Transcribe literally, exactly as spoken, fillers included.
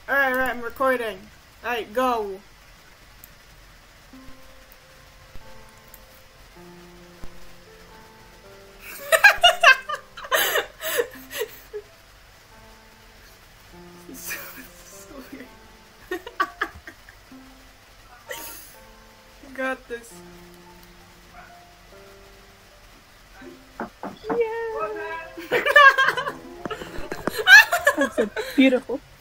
Alright, alright, I'm recording. Alright, go. so, so weird. I got this. Yeah. That's so beautiful.